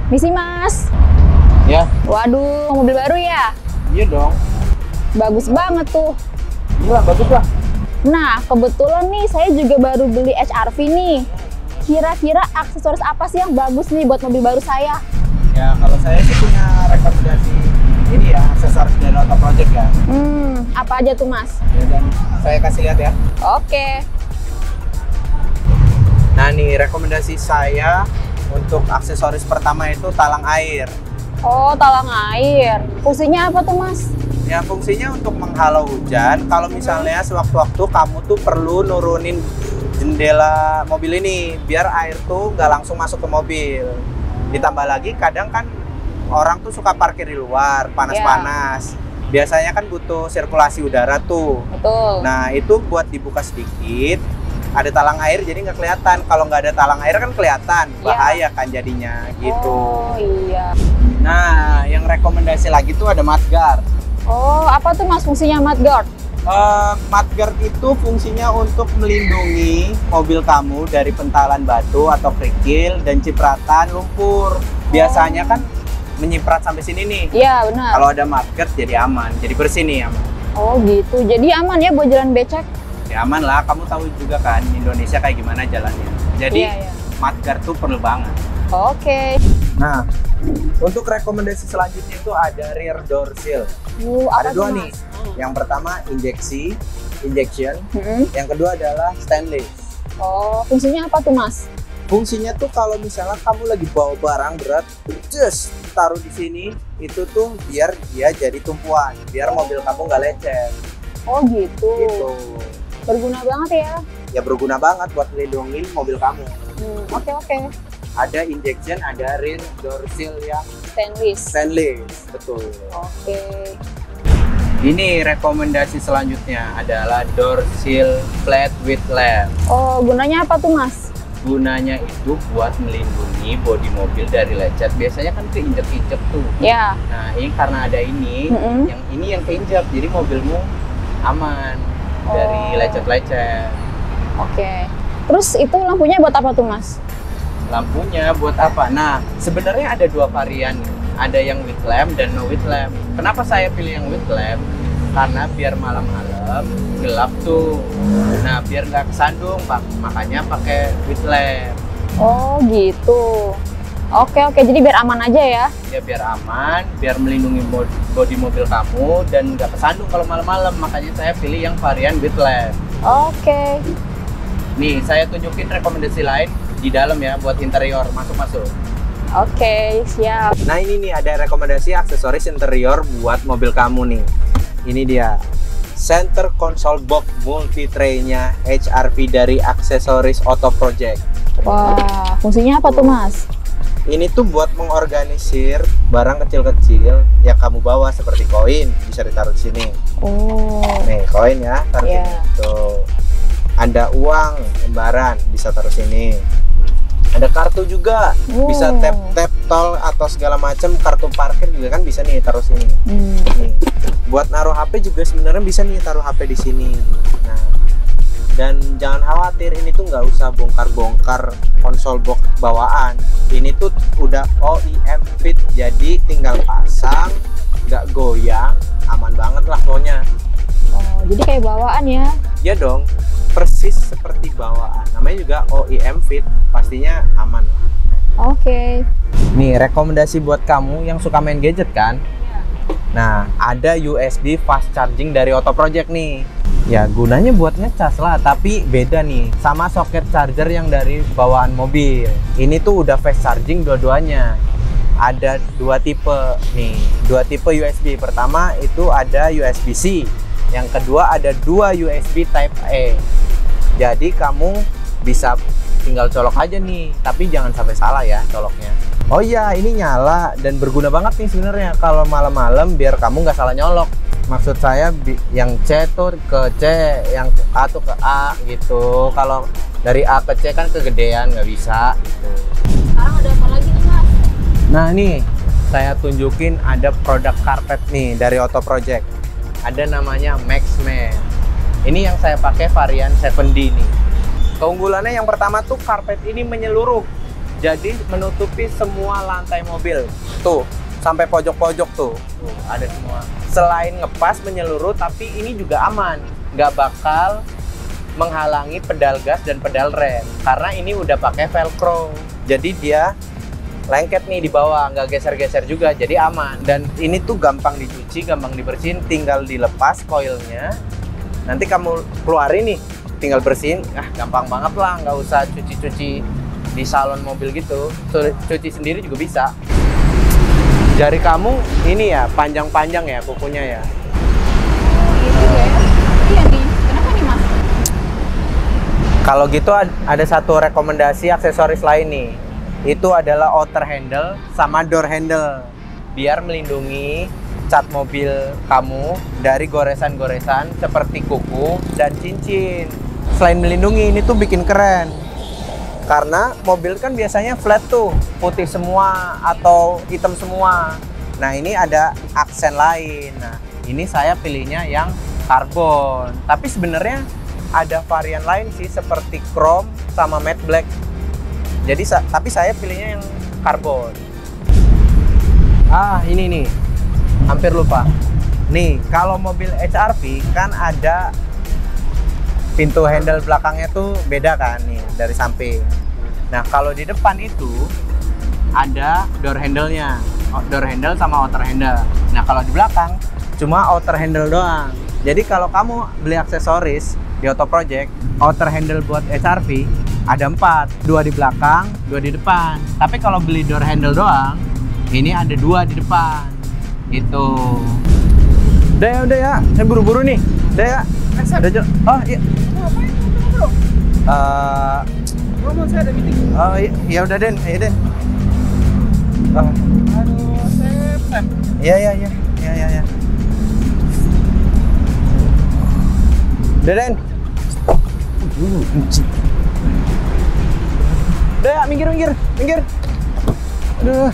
Misi Mas. Ya. Waduh, mobil baru ya? Iya dong. Bagus banget tuh. Iya, bagus lah. Nah, kebetulan nih saya juga baru beli HR-V nih. Kira-kira aksesoris apa sih yang bagus nih buat mobil baru saya? Ya, kalau saya sih punya rekomendasi ini ya, aksesoris dari Auto Project ya. Apa aja tuh Mas? Ya, dan saya kasih lihat ya. Oke. Nah nih, rekomendasi saya untuk aksesoris pertama itu talang air. Oh, talang air. Fungsinya apa tuh Mas? Ya, fungsinya untuk menghalau hujan. Kalau misalnya sewaktu-waktu kamu tuh perlu nurunin jendela mobil ini, biar air tuh nggak langsung masuk ke mobil. Ditambah lagi kadang kan orang tuh suka parkir di luar, panas-panas. Biasanya kan butuh sirkulasi udara tuh. Betul. Nah, itu buat dibuka sedikit, ada talang air jadi nggak kelihatan. Kalau nggak ada talang air kan kelihatan, bahaya kan jadinya gitu. Oh iya. Nah, yang rekomendasi lagi tuh ada mudguard. Oh, apa tuh Mas fungsinya mudguard? Mudguard itu fungsinya untuk melindungi mobil kamu dari pentalan batu atau kerikil dan cipratan lumpur. Biasanya kan menyiprat sampai sini nih. Iya, benar. Kalau ada mudguard jadi aman, jadi bersih nih aman. Oh gitu, jadi aman ya buat jalan becek? Ya aman lah, kamu tahu juga kan Indonesia kayak gimana jalannya. Jadi mudguard tuh perlu banget. Oke. Nah, untuk rekomendasi selanjutnya itu ada rear door seal. Ada dua nih. Yang pertama injection. Yang kedua adalah stainless. Oh, fungsinya apa tuh Mas? Fungsinya tuh kalau misalnya kamu lagi bawa barang berat, just taruh di sini, itu tuh biar dia jadi tumpuan, biar mobil kamu nggak lecet. Oh gitu. Gitu. Berguna banget ya? Ya berguna banget buat melindungi mobil kamu. Oke. Ada injection, ada rear door seal yang stainless. Betul. Oke. Ini rekomendasi selanjutnya adalah door seal flat with lamp. Oh, gunanya apa tuh Mas? Gunanya itu buat melindungi bodi mobil dari lecet. Biasanya kan keinjek-injek tuh. Ya. Nah, ini karena ada ini, yang keinjek, jadi mobilmu aman dari lecet-lecet. Oke. Terus itu lampunya buat apa tuh Mas? Lampunya buat apa? Nah, sebenarnya ada dua varian. Ada yang with lamp dan no with lamp. Kenapa saya pilih yang with lamp? Karena biar malam-malam gelap tuh. Nah, biar nggak kesandung, Pak. Makanya pakai with lamp. Oh, gitu. Oke, jadi biar aman aja ya? Ya, biar aman, biar melindungi bodi mobil kamu dan nggak kesandung kalau malam-malam. Makanya saya pilih yang varian with lamp. Oke. Nih, saya tunjukin rekomendasi lain di dalam ya, buat interior. Masuk-masuk. Oke, siap. Nah, ini nih ada rekomendasi aksesoris interior buat mobil kamu nih. Ini dia, center console box multi tray-nya HR-V dari aksesoris Auto Project. Wah, fungsinya apa tuh Mas? Ini tuh buat mengorganisir barang kecil-kecil yang kamu bawa seperti koin, bisa ditaruh di sini. Oh. Nih, koin ya, taruh sini. Tuh. Ada uang lembaran, bisa taruh sini. Ada kartu juga, bisa tap tol atau segala macam, kartu parkir juga kan bisa nih taruh sini. Nih. Buat naruh HP juga sebenarnya bisa nih taruh HP di sini. Nah, dan jangan khawatir, ini tuh nggak usah bongkar-bongkar konsol box bawaan. Ini tuh udah OEM fit, jadi tinggal pasang, nggak goyang, aman banget lah pokoknya. Oh, jadi kayak bawaan ya? Iya dong, persis seperti bawaan. Namanya juga OEM fit, pastinya aman. Oke. Nih, rekomendasi buat kamu yang suka main gadget kan? Nah, ada USB fast charging dari Auto Project nih. Ya, gunanya buat ngecas lah, tapi beda nih sama soket charger yang dari bawaan mobil. Ini tuh udah fast charging dua-duanya. Ada dua tipe nih, dua tipe USB. Pertama itu ada USB-C. Yang kedua ada dua USB Type A. Jadi kamu bisa tinggal colok aja nih, tapi jangan sampai salah ya coloknya. Oh iya, ini nyala dan berguna banget nih sebenarnya kalau malam-malam biar kamu nggak salah nyolok. Maksud saya yang C tuh ke C, yang A tuh ke A gitu. Kalau dari A ke C kan kegedean, nggak bisa. Gitu. Sekarang ada apa lagi nih Mas? Nah nih, saya tunjukin ada produk karpet nih dari Auto Project. Ada namanya Maxman. Ini yang saya pakai varian 7D nih. Keunggulannya yang pertama tuh karpet ini menyeluruh. Jadi menutupi semua lantai mobil. Tuh, sampai pojok-pojok tuh. Tuh, ada semua. Selain ngepas menyeluruh, tapi ini juga aman. Nggak bakal menghalangi pedal gas dan pedal rem. Karena ini udah pakai velcro. Jadi dia lengket nih di bawah, nggak geser-geser juga, jadi aman. Dan ini tuh gampang dicuci, gampang dibersihin, tinggal dilepas koilnya. Nanti kamu keluarin nih, tinggal bersihin. Gampang banget lah, nggak usah cuci-cuci di salon mobil gitu. Cuci sendiri juga bisa. Jari kamu ini ya, panjang-panjang ya kukunya ya. Oh, gitu ya. Iya nih, kenapa nih Mas? Kalau gitu ada satu rekomendasi aksesoris lain nih. Itu adalah outer handle sama door handle. Biar melindungi cat mobil kamu dari goresan-goresan seperti kuku dan cincin. Selain melindungi, ini tuh bikin keren. Karena mobil kan biasanya flat tuh, putih semua atau hitam semua. Nah, ini ada aksen lain. Nah, ini saya pilihnya yang karbon. Tapi sebenarnya ada varian lain sih seperti chrome sama matte black. Jadi tapi saya pilihnya yang karbon. Ini nih. Hampir lupa. Nih, kalau mobil HR-V kan ada pintu handle belakangnya tuh beda kan nih dari samping. Nah, kalau di depan itu ada door handle-nya. Door handle sama outer handle. Nah, kalau di belakang cuma outer handle doang. Jadi kalau kamu beli aksesoris di Auto Project, outer handle buat HR-V ada 4, 2 di belakang, 2 di depan. Tapi kalau beli door handle doang, ini ada 2 di depan. Gitu. Udah ya, saya buru-buru nih. Udah ya. Udah oh iya. Ngapain bro? Bro, saya ada meeting. Oh iya udah Den, ayo Den. Aduh, Sep. Iya. Udah Den. Udah ya, minggir. Aduh.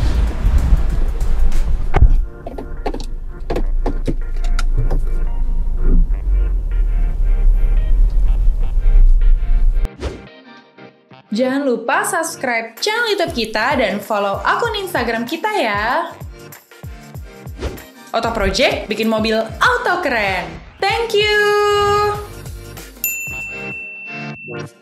Jangan lupa subscribe channel YouTube kita dan follow akun Instagram kita ya. Auto Project bikin mobil auto keren. Thank you.